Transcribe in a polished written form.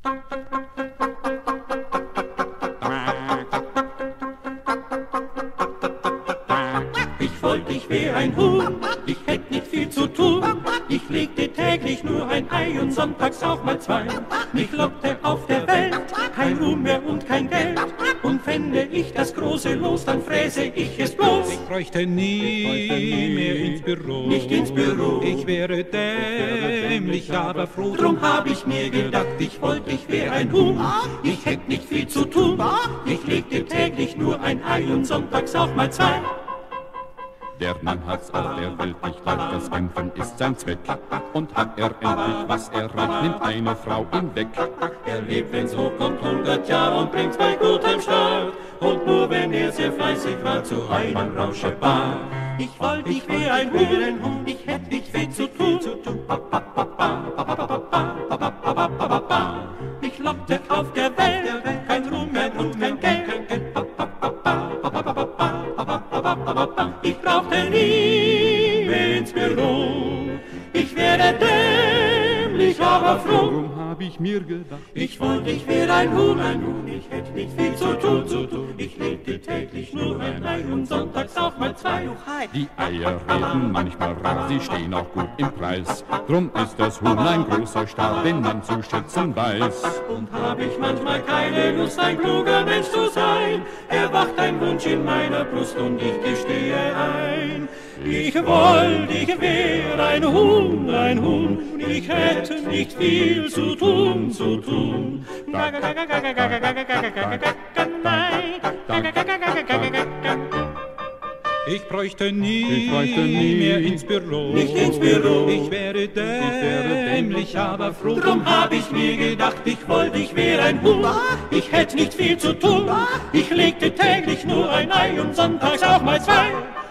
Ich wollte, ich wär ein Huhn, ich hätt nicht viel zu tun. Ich legte täglich nur ein Ei und sonntags auch mal zwei. Mich lockte auf der Welt kein Ruhm mehr und kein Geld. Und fände ich das große Los, dann fräse ich es bloß. Ich bräuchte nie mehr ins Büro. Nicht ins Büro. Ich wäre dämlich, aber froh. Drum hab ich mir gedacht, ich wollte, ich wär ein Huhn. Ich hätt nicht viel zu tun. Ich legte täglich nur ein Ei und sonntags auch mal zwei. Der Mann hat's auf der Welt nicht leicht, das Kämpfen ist sein Zweck. Und hat er endlich was erreicht, nimmt eine Frau ihn weg. Er lebt, wenn's hochkommt, 100 Jahre und bringt's bei gutem Start. Und nur wenn er sehr fleißig war, zu einem Rauschebart. Ich wollte, ich wär ein Huhn, ich hätt nicht viel zu tun. Ich lockte auf der Welt kein Ruhm mehr und kein Geld. Ich brauchte nie mehr ins Büro. Ich wäre dämlich, aber froh. Drum hab ich mir gedacht, Ich wollte, ich wär ein Huhn, ich hätt nicht viel zu tun. Ich legte täglich nur ein Ei und sonntags auch mal zwei. die Eier reden manchmal rar, sie stehen auch gut im Preis. Drum ist das Huhn ein großer Star, den man zu schätzen weiß. Und hab ich manchmal keine Lust, ein kluger Mensch zu sein, erwacht ein Wunsch in meiner Brust und ich gestehe ein. Ich wollte, ich wär ein Huhn, ich hätte nicht viel zu tun. Ich bräuchte nie mehr ins Büro. Nicht ins Büro. Ich wäre dämlich, aber froh. Drum hab ich mir gedacht, ich wollte, ich wär ein Huhn. Ich hätte nicht viel zu tun. Ich legte täglich nur ein Ei und sonntags auch mal zwei.